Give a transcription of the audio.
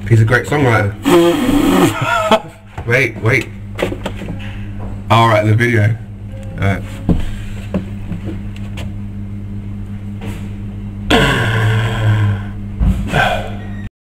He's a great songwriter. Wait. Alright, the video.